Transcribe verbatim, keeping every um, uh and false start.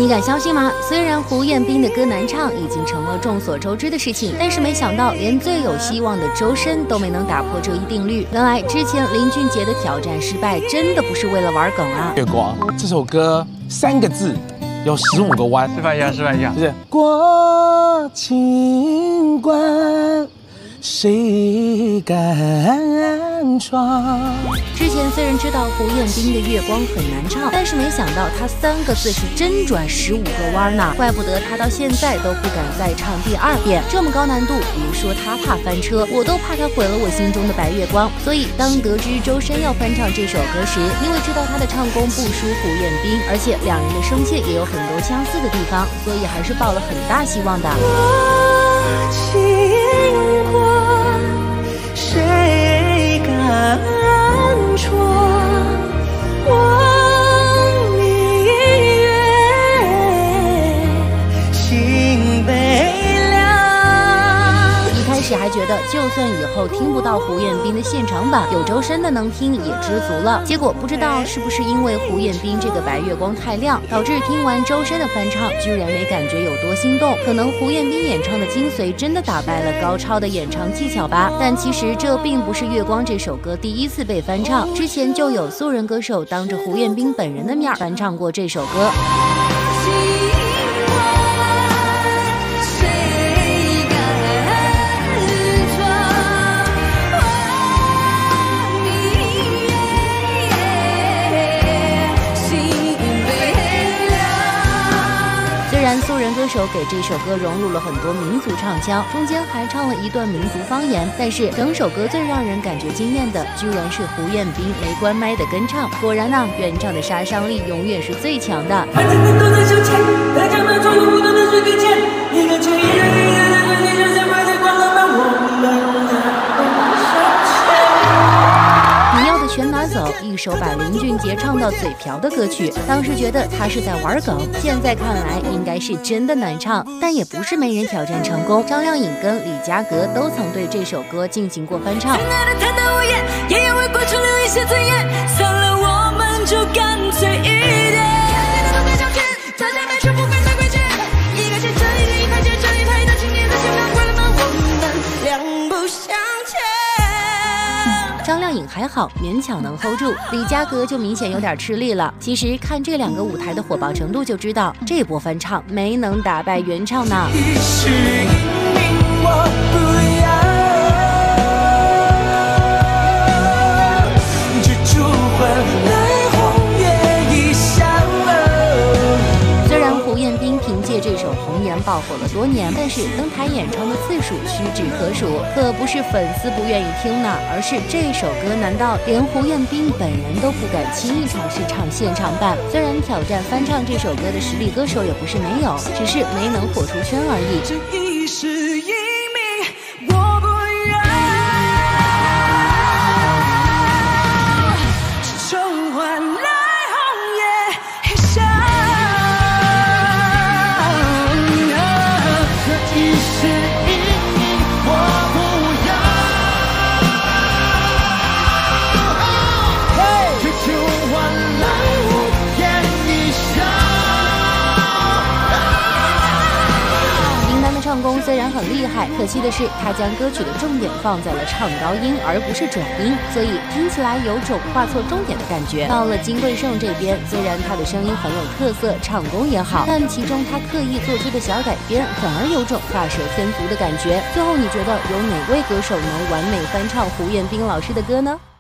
你敢相信吗？虽然胡彦斌的歌难唱已经成了众所周知的事情，但是没想到连最有希望的周深都没能打破这一定律。原来之前林俊杰的挑战失败，真的不是为了玩梗啊！ 月光这首歌三个字有十五个弯， 示范一下，示范一下， 就是过情关。 谁敢闯？ 之前虽然知道胡彦斌的《月光》很难唱，但是没想到他三个字是真转十五个弯呢，怪不得他到现在都不敢再唱第二遍。这么高难度，别说他怕翻车，我都怕他毁了我心中的白月光。所以当得知周深要翻唱这首歌时，因为知道他的唱功不输胡彦斌，而且两人的声线也有很多相似的地方，所以还是抱了很大希望的。 谁敢闯？望明月，心悲凉。 一开始还觉得，就算以后听不到胡彦斌的现场版，有周深的能听也知足了。结果不知道是不是因为胡彦斌这个白月光太亮，导致听完周深的翻唱，居然没感觉有多心动。可能胡彦斌演唱的精髓真的打败了高超的演唱技巧吧。但其实这并不是《月光》这首歌第一次被翻唱，之前就有素人歌手当着胡彦斌本人的面翻唱过这首歌。 虽然素人歌手给这首歌融入了很多民族唱腔，中间还唱了一段民族方言，但是整首歌最让人感觉惊艳的，居然是胡彦斌没关麦的跟唱。果然呢，原唱的杀伤力永远是最强的。 反正人都在手牵，大家们左右互动的水对间，一个接一个，一个人对你人生快乐光了吗？我们你要的全拿走，一首把林俊杰唱到嘴瓢的歌曲，当时觉得他是在玩梗，现在看来应该是真的难唱，但也不是没人挑战成功。张靓颖跟李佳格都曾对这首歌进行过翻唱。 谈得无言，也要为过去留一些尊严，算了，我们就干脆一点。都在交钱，大家们全部跟在规矩，一个钱这一天一块钱这一排的青年的钱票贵了吗？我们两不相欠。 张靓颖还好，勉强能 hold 住，李佳格就明显有点吃力了。其实看这两个舞台的火爆程度就知道，这波翻唱没能打败原唱呢。 一世英名我不要，只求换来红叶一香了。 虽然胡彦斌凭借这首《红颜》爆火了多年，但是登台演唱的次数屈指可数，可不是粉丝不愿意听呢，而是这首歌难道连胡彦斌本人都不敢轻易尝试唱现场版？虽然挑战翻唱这首歌的实力歌手也不是没有，只是没能火出圈而已。 这一世英名我不要，只求换来红叶一香。 唱功虽然很厉害，可惜的是他将歌曲的重点放在了唱高音，而不是转音，所以听起来有种画错重点的感觉。到了金贵晟这边，虽然他的声音很有特色，唱功也好，但其中他刻意做出的小改编，反而有种画蛇添足的感觉。最后你觉得有哪位歌手能完美翻唱胡彦斌老师的歌呢？